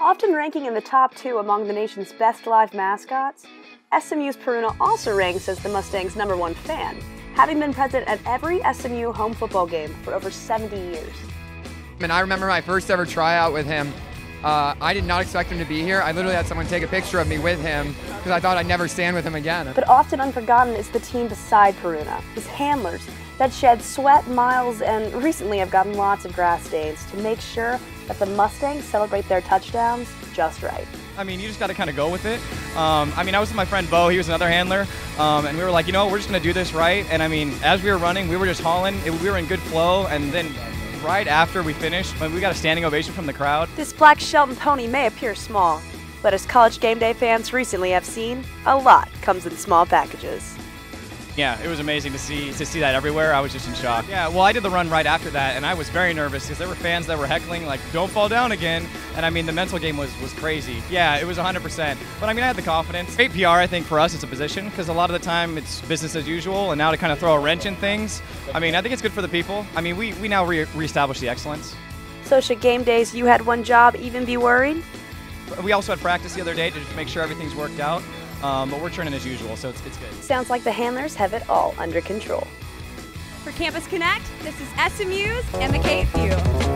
Often ranking in the top 2 among the nation's best live mascots, SMU's Peruna also ranks as the Mustangs' #1 fan, having been present at every SMU home football game for over 70 years. And I remember my first ever tryout with him. I did not expect him to be here. I literally had someone take a picture of me with him because I thought I'd never stand with him again. But often unforgotten is the team beside Peruna, his handlers that shed sweat, miles, and recently have gotten lots of grass stains to make sure that the Mustangs celebrate their touchdowns just right. I mean, you just got to kind of go with it. I was with my friend Bo, he was another handler, and we were like, you know, we're just going to do this right. And I mean, as we were running, we were just hauling, we were in good flow, and then right after we finished, we got a standing ovation from the crowd. This black Shelton pony may appear small, but as College Game Day fans recently have seen, a lot comes in small packages. Yeah, it was amazing to see that everywhere. I was just in shock. Yeah, well, I did the run right after that, and I was very nervous because there were fans that were heckling, like, don't fall down again. And I mean, the mental game was crazy. Yeah, it was 100%. But I mean, I had the confidence. Great PR, I think, for us as a position, because a lot of the time it's business as usual, and now to kind of throw a wrench in things, I mean, I think it's good for the people. I mean, we now reestablish the excellence. So should game days you had one job even be worried? We also had practice the other day to just make sure everything's worked out. But we're turning as usual, so it's good. Sounds like the handlers have it all under control. For Campus Connect, this is SMU's and the KFU.